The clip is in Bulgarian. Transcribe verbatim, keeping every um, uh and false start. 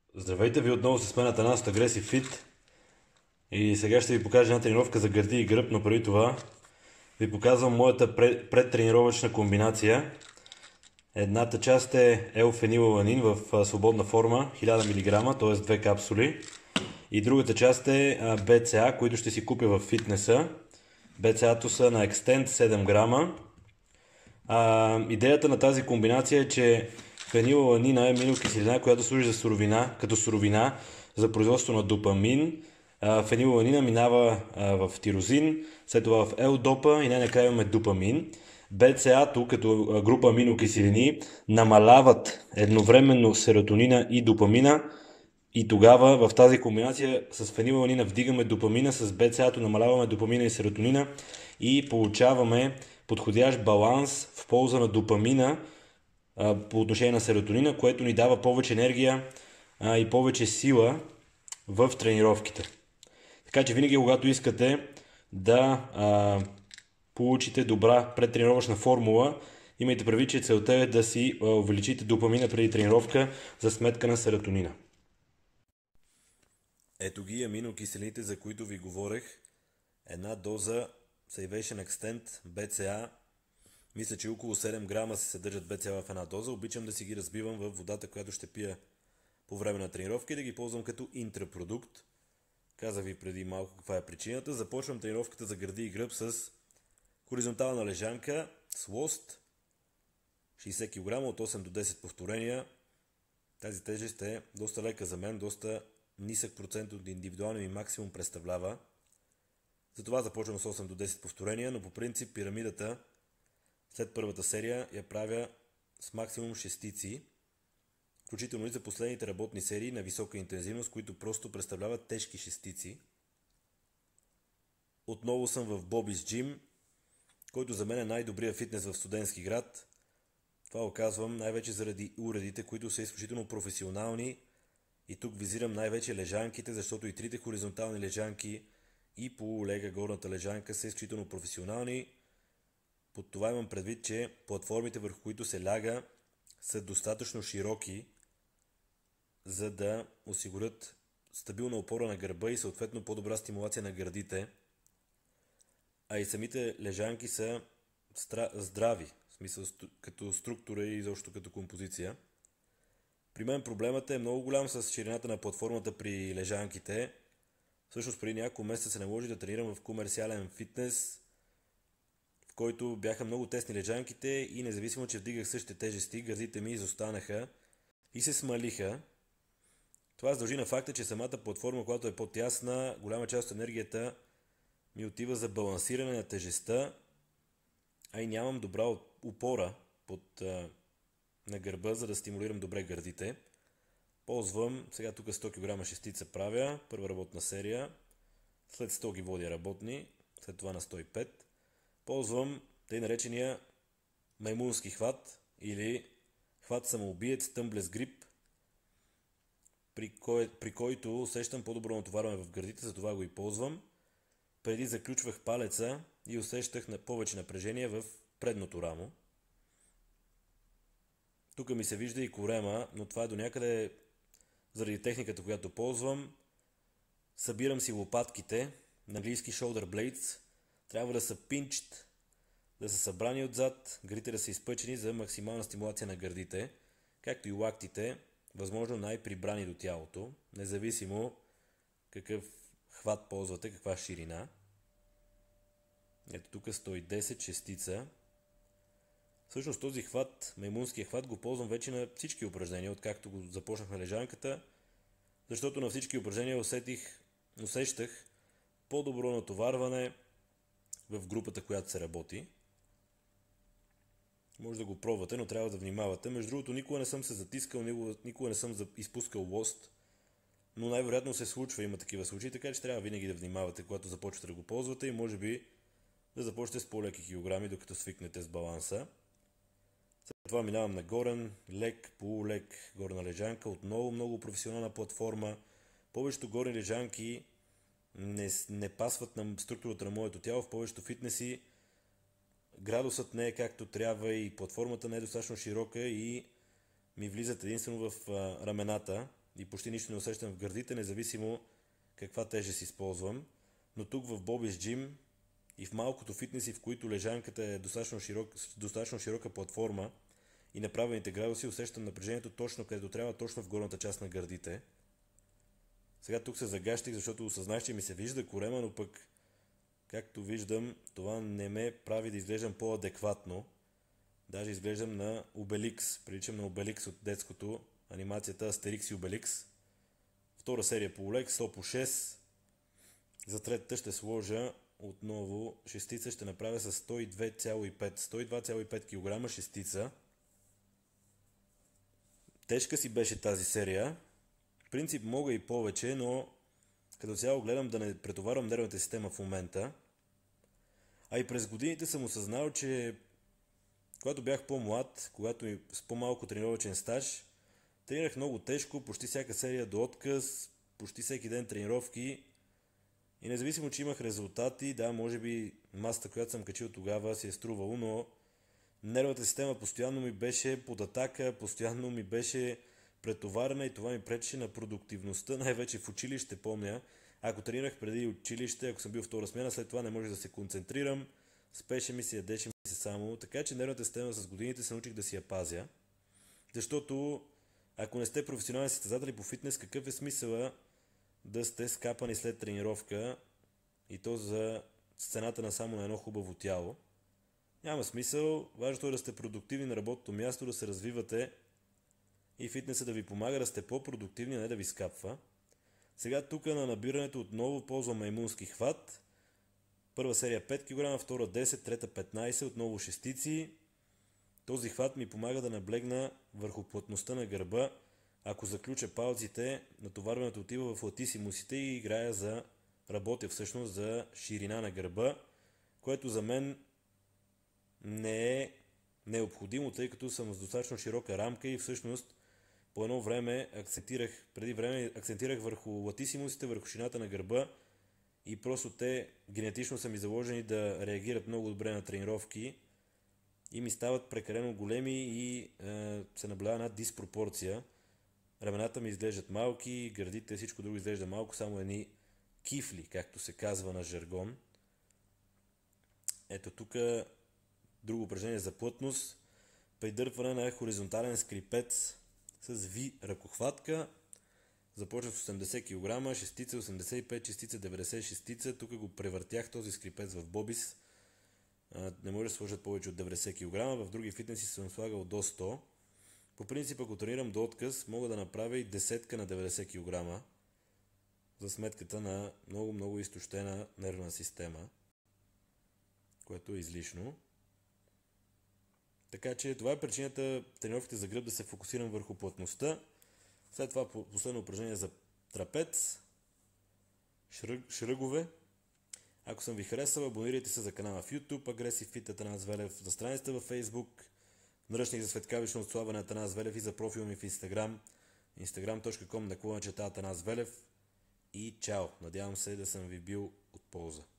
Здравейте ви отново с мен Атанас от Aggressive Fit и сега ще ви покажа една тренировка за гърди и гръб, но преди това ви показвам моята пред, предтренировъчна комбинация. Едната част е елфенилаланин в а, свободна форма, хиляда милиграма, т.е. две капсули. И другата част е а, би си ей, които ще си купя в фитнеса. би си ей-то са на Extend седем грама. А, идеята на тази комбинация е, че фенилаланина е аминокиселина, която служи за суровина, като суровина за производство на допамин. А, фенилаланина минава а, в тирозин, след това в L-допа и най-накрая имаме допамин. би си ей-то като група аминокиселини намаляват едновременно серотонина и допамина и тогава в тази комбинация с фенилаланина вдигаме допамина, с би си ей-то намаляваме допамина и серотонина и получаваме подходящ баланс в полза на допамина а, по отношение на серотонина, което ни дава повече енергия а, и повече сила в тренировките. Така че винаги, когато искате да а, получите добра предтренировъчна формула, имайте предвид, че целта е да си а, увеличите допамина преди тренировка за сметка на серотонина. Ето ги аминокиселините, за които ви говорех. Една доза Salvation Extend би си ей. Мисля, че около седем грама се съдържат би си ей в една доза. Обичам да си ги разбивам в водата, която ще пия по време на тренировка и да ги ползвам като интрапродукт. Казах ви преди малко каква е причината. Започвам тренировката за гърди и гръб с хоризонтална лежанка с лост, шейсет килограма от осем до десет повторения. Тази тежест е доста лека за мен, доста нисък процент от индивидуалния ми максимум представлява. Затова започвам с осем до десет повторения, но по принцип пирамидата след първата серия я правя с максимум шестици, включително и за последните работни серии на висока интензивност, които просто представляват тежки шестици. Отново съм в Bobby's Gym, който за мен е най-добрият фитнес в Студентски град. Това го казвам най-вече заради уредите, които са изключително професионални, и тук визирам най-вече лежанките, защото и трите хоризонтални лежанки и полулега горната лежанка са изключително професионални. Под това имам предвид, че платформите, върху които се ляга, са достатъчно широки, за да осигурят стабилна опора на гърба и съответно по-добра стимулация на гърдите. А и самите лежанки са здрави, в смисъл като структура и изобщо като композиция. При мен проблемът е много голям с ширината на платформата при лежанките. Всъщност преди няколко месеца се наложи да тренирам в комерциален фитнес, в който бяха много тесни лежанките и независимо, че вдигах същите тежести, гърдите ми изостанаха и се смалиха. Това се дължи на факта, че самата платформа, която е по-тясна, голяма част от енергията ми отива за балансиране на тежестта, а и нямам добра опора под, а, на гърба, за да стимулирам добре гърдите. Ползвам, сега тук сто килограма шестица правя, първа работна серия, след сто ги водя работни, след това на сто и пет. Ползвам тъй наречения маймунски хват или хват самоубиец Тъмблес грип, при, кой, при който усещам по-добро натоварване в гърдите, затова го и ползвам. Преди заключвах палеца и усещах на повече напрежение в предното рамо. Тук ми се вижда и корема, но това е до някъде заради техниката, която ползвам. Събирам си лопатките, на английски shoulder blades. Трябва да са pinched, да са събрани отзад, гърдите да са изпъчени за максимална стимулация на гърдите, както и лактите, възможно най-прибрани до тялото, независимо какъв хват ползвате, каква ширина. Ето тук сто и десет шестица. Всъщност този хват, маймунския хват, го ползвам вече на всички упражнения, откакто го започнах на лежанката, защото на всички упражнения усетих, усещах по-добро натоварване в групата, която се работи. Може да го пробвате, но трябва да внимавате. Между другото, никога не съм се затискал, никога не съм изпускал лост, но най-вероятно се случва, има такива случаи, така че трябва винаги да внимавате, когато започвате да го ползвате и може би да започнете с по-леки килограми, докато свикнете с баланса. След това минавам на горен, лек, полулек, горна лежанка, отново много професионална платформа. Повечето горни лежанки не, не пасват на структурата на моето тяло, в повечето фитнеси градусът не е както трябва и платформата не е достатъчно широка и ми влизат единствено в а, рамената. и почти нищо не усещам в гърдите, независимо каква тежест използвам. Но тук в Bobby's Gym и в малкото фитнеси, в които лежанката е достатъчно, широк, достатъчно широка платформа и на правилните градуси, усещам напрежението точно където трябва, точно в горната част на гърдите. Сега тук се загащих, защото осъзнах, че ми се вижда корема, но пък, както виждам, това не ме прави да изглеждам по-адекватно. Даже изглеждам на Обеликс. Приличам на Обеликс от детското, анимацията Астерикс и Обеликс. Втора серия по Олекс, сто по шест. За третата ще сложа отново шестица, ще направя с сто и две цяло и пет. сто и два цяло и пет кг шестица. Тежка си беше тази серия. В принцип мога и повече, но като цяло гледам да не претоварвам нервната система в момента. А и през годините съм осъзнал, че когато бях по-млад, когато и с по-малко тренировъчен стаж, тренирах много тежко, почти всяка серия до отказ, почти всеки ден тренировки. И независимо, че имах резултати, да, може би масата, която съм качил тогава, си е струвало, но нервната система постоянно ми беше под атака, постоянно ми беше претоварена и това ми пречеше на продуктивността, най-вече в училище, помня. Ако тренирах преди училище, ако съм бил втора смяна, след това не можех да се концентрирам, спеше ми се, ядеше ми се само, така че нервната система с годините се научих да си я пазя. Защото ако не сте професионални състезатели по фитнес, какъв е смисъла да сте скапани след тренировка и то за цената на само на едно хубаво тяло? Няма смисъл, важното е да сте продуктивни на работното място, да се развивате и фитнеса да ви помага да сте по-продуктивни, а не да ви скапва. Сега тук на набирането отново ползвам маймунски хват. Първа серия пет кг, втора десет, трета петнайсет, отново шестици. Този хват ми помага да наблегна върху плътността на гърба. Ако заключа палците, натоварването отива в латисимусите и играя за, работя всъщност за ширина на гърба, което за мен не е необходимо, тъй като съм с достатъчно широка рамка и всъщност по едно време акцентирах, преди време акцентирах върху латисимусите, върху шината на гърба и просто те генетично са ми заложени да реагират много добре на тренировки и ми стават прекалено големи и е, се наблюдава една диспропорция. Рамената ми изглеждат малки, гърдите, всичко друго изглежда малко, само едни кифли, както се казва на жаргон. Ето тук друго упражнение за плътност. Придърпване на хоризонтален скрипец с ви ръкохватка. Започнах с осемдесет кг, шестица осемдесет и пет, шестица деветдесет, шестица. Тук го превъртях този скрипец в Бобис. Не може да сложат повече от деветдесет кг. В други фитнеси съм слагал до сто. По принцип, ако тренирам до отказ, мога да направя и десетка на деветдесет кг. За сметката на много-много изтощена нервна система, което е излишно. Така че това е причината тренировките за гръб да се фокусирам върху плътността. След това последно упражнение за трапец, шръг, шръгове. Ако съм ви харесал, абонирайте се за канала в YouTube, Aggressive Fit Атанас Велев, за страницата във Facebook, наръчник за светкавично отслабване Атанас Велев и за профила ми в Instagram, instagram точка com наклона черта Атанас Велев. И чао! Надявам се да съм ви бил от полза.